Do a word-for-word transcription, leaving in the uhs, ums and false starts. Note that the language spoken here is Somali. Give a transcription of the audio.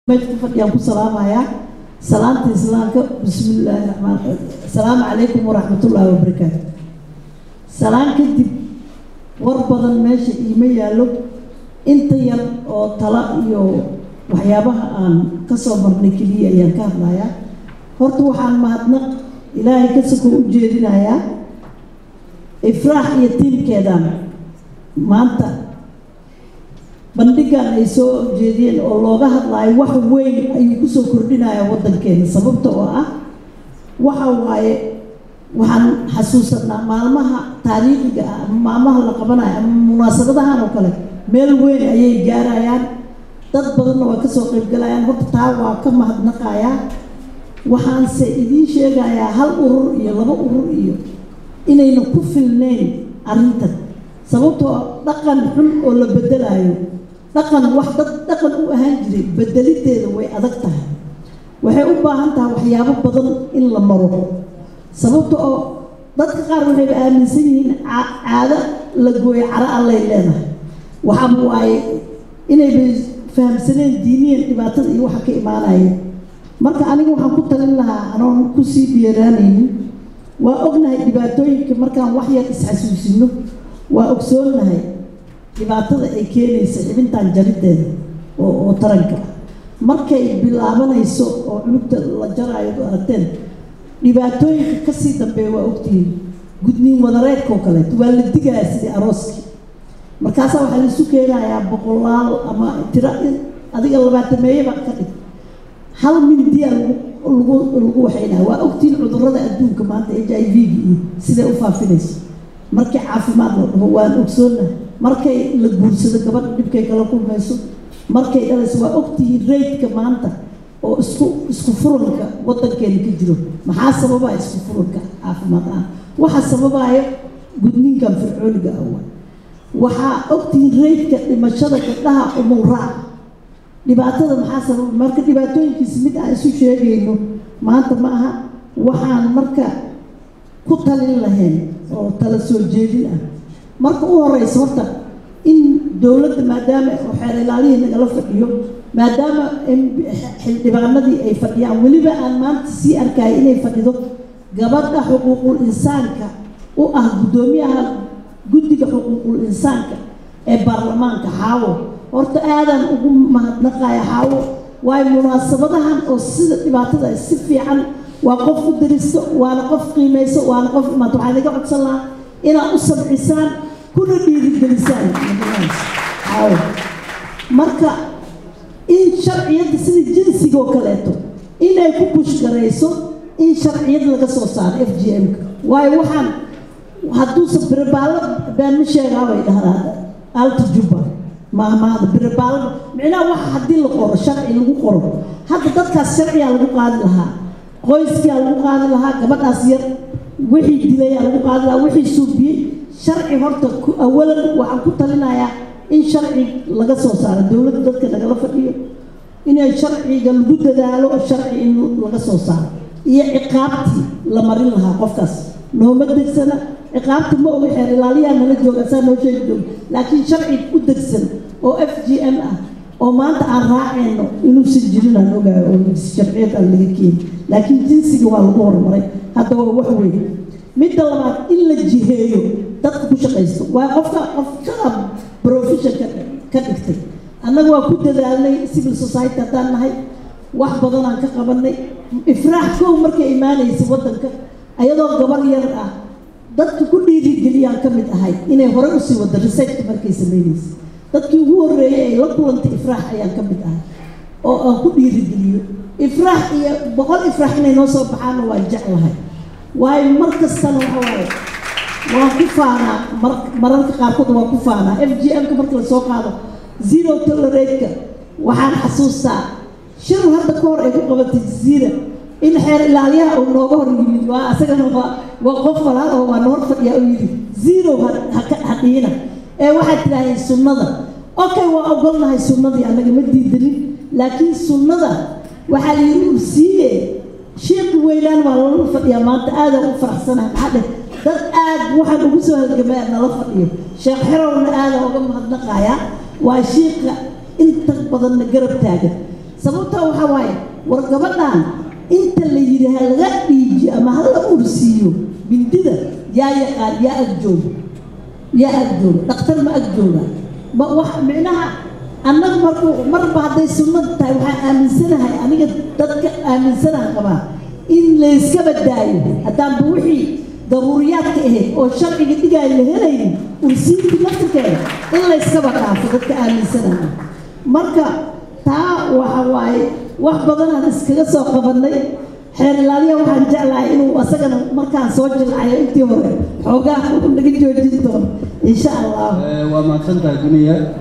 يا سلام يا سلام إسلامك بسم الله الرحمن الرحيم السلام عليكم ورحمة الله وبركاته سلام كدي وربض الماشي إيميا له أنت يا طلاق يو وحيابها أن كسر برنكلية يا كهلا يا هرتو حال ما هتنق إلهي كسكو جيرنا يا إفراح يتيم كذا ما أنت bandhigan ay soo jeediyeen oo looga hadlayo wax weyn ay ku soo kordhinayaan wadankeena sababtoo ah waxa waaye waxaan xasuusanaa maalmaha taariikhiga ah maalmaha la qabanayo munaasabadahan oo kale meel weyn ayay gaarayaan dad badan oo ka soo qayb galayaan horta taa waa ka mahadnaqaya waxaan se idin sheegayaa hal urur iyo laba urur iyo inayna ku filneen arrintan sababtoo dhaqan xun oo la bedelayo dhaqan wax dad dhaqan u ahaan jiray bedelideeda way adag tahay waxay u baahan tahay waxyaabo badan in la maro sababtoo dadka qaar waxay aaminsan yihiin caado la gooyo cara alle leedahay waxa waaye inay fahamsaneen diiniyan dhibaatada iyo waxa ka imaanaya marka aniga waxaan ku talin lahaa anoon ku sii diyaaraanaynin waa ognahay dhibaatooyinka markaan wax yar isxasuusino waa ogsoonahay dhibaatada ay keenaysa xibintan jarideeda oo oo taranka markay bilaabanayso oo cunugta la jaraayo aragteen dhibaatooyinka ka sii dambeeya waa ogtihiin gudniin wadareedka oo kale waa la digayaa sidii arooski markaas waxa la isu keenayaa boqolaal ama tira adiga labaatameeye ba ka dhig hal mindiya lagu lagu waxayna waa ogtiin cudurrada adduunka maanta H I V sida u faafinayso markay caafimaad loo waan ogsoonahay markay la guursado gabadh dibkay kala kulmayso markay dhalayso waa ogtihiin reydka maanta oo isku isku furanka wadankeena ka jiro maxaa sababa isku furanka caafimaad ah waxa sababaya gudniinkan fircooniga ah waxa ogtihiin reydka dhimashada gabdhaha umura dhibaatada maxaa sababa marka dhibaatooyinkiisa mid aan isu sheegayno maanta ma aha waxaan marka ku talin lahayn oo tala soo jeedin ah marka u horeyso horta in dawladda maadaama oo xeer ilaaliye nagala fadhiyo maadaama xildhibaanadii ay fadhiyaan weliba aan maanta sii arkay inay fadhido gabadha xuquuqul insaanka u ah gudoomiyaha guddiga xuquuqul insaanka ee baarlamaanka xaawo horta aadan ugu mahadnaqaya xaawo waay munaasabadahan oo sida dhibaatada si fiican waa qof u daristo waana qof qiimayso waana qof maanta waxaan iga codsan lahaa inaad u sabcisaan kuna dhiirigelisaan xaawo marka in sharciyadda sida jinsiga oo kaleeto inay ku bushgarayso in sharciyad laga soo saaro F G M-ka waayo waxaan hadduusa birabaalo baan ma sheegaa bay dhahdaa alta juba maamaada birabaalo micnaha waxa haddii la qoro sharci lagu qoro hadda dadkaas sharciyaa lagu qaadi lahaa qoyskaa lagu qaadi lahaa gabadhaas yar wixii dilayaa lagu qaadi lahaa wixii suubiyey sharci horta awalan waxaan ku talinayaa in sharci laga soo saaro dawladda dadka nagala fadhiyo inay sharciga lagu dadaalo sharci in laga soo saaro iyo ciqaabtii la marin lahaa qofkaas nooma degsana ciqaabta ma oga xeer ilaaliyaa nala jooga saa noo sheegi jooga laakiin sharci u degsan oo F G M ah oo maanta aan raacayno inuusan jirin aan ogahay oo sharciyad aan laga keenin laakiin jinsiga waa lagu horumaray hadda waa wax weyn midda labaad in la jiheeyo dadka ku shaqaysto waa qofka qofka profession ka dhigtay annaga waa ku dadaalnay civil society haddaan nahay wax badan aan ka qabanay ifraax kow markay imaanaysa wadanka ayadoo gabar yar ah dadka ku dhiirigeliyaan ka mid ahay inay hore usii wada research markay samaynaysa dadkii ugu horreeyay ay la kulantay ifraax ayaan ka mid ahay oo aan ku dhiirigeliyo ifraax iyo boqol ifraax inay noo soo baxaana waa jeclahay waayo mar kastana waxa waaye waa ku faanaa mararka qaarkood waa ku faanaa F G M-ka marka la soo qaado zero tolerate-ka waxaan xasuustaa shir hadda ka hor ay ku qabatay jasiira in xeer ilaaliyaha uu nooga hor yimid waa asagana waa qof walaal oo waa noor fadhiya uu yidhi zero hadhiina ee waxaad tidhaaheen sunnada okay waa ogolnahay sunnadii annaga ma diidanin laakiin sunnada waxaa la yidhi siiye sheekh weynaan waa lala fadhiyaa maanta aadaan u faraxsanahay maxaa dheh dad aad waxaan ugu soo halgamay nala fadhiyo sheekh xerowna aadaan uga mahadnaqayaa waa sheekha inta badanna garab taagan sababtoo waxa waaye war gabadhan inta la yidhaaha laga dhiiji ama hala ursiiyo bindida yaa yaqaan yaa ag jooga yaa ag jooga dhakhtar ma ag jooga ma wax micnaha annaga markuu marba hadday sunnad tahay waxaan aaminsanahay aniga dadka aaminsanaha qabaa in layska badaayo haddaanba wixii daruuriyaadka ahayd oo sharciga dhigaayo la helaynin ursiintii naftirkeeda in layskaba dhaafo dadka aaminsanaha marka taa waxa waaye wax badanaan iskaga soo qabanay xeer ilaaliya waxaan jeclahay inuu asagana markaan soo jilcayo intii hore xoogaa naga joojin doono insha allah waa mahadsantahay duniya.